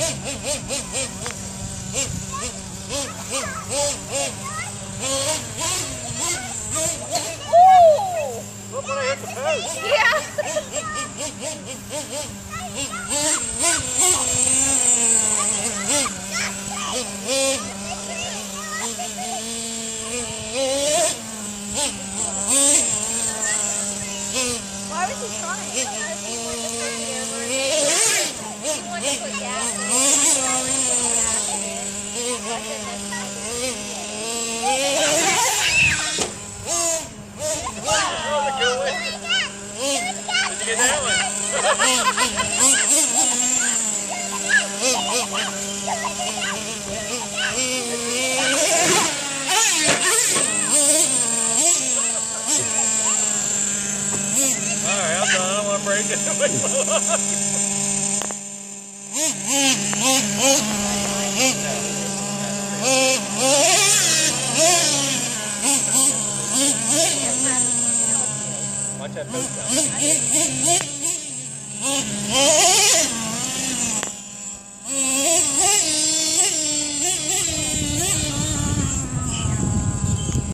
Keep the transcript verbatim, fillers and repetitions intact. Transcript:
Look when I hit the post. Yeah. Why was he trying? He wanted to put gas in Did you get that one? Alright, I'm done. I don't want to break it. Watch that boat down.